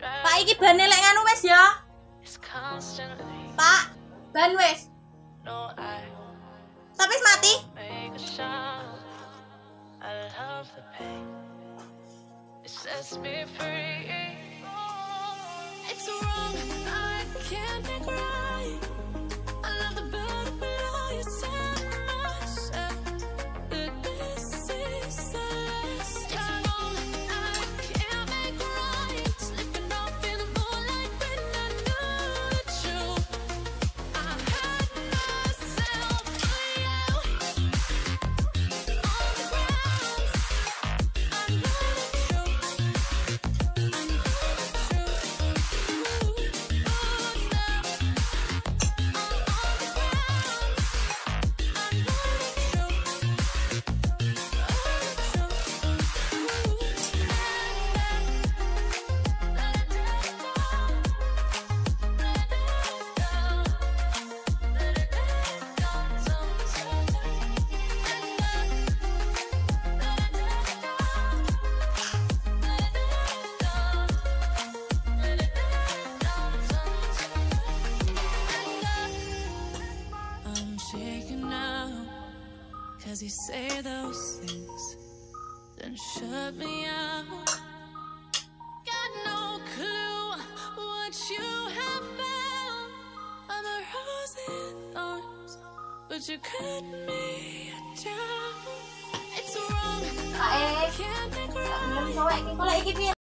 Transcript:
Pak, iki bane lek nganu wis ya. Pak, ban wis. Tapi wis mati. Cause you say those things, then shut me out. Got no clue what you have found. I'm a rose in thorns, but you cut me down. It's wrong, I can't think right.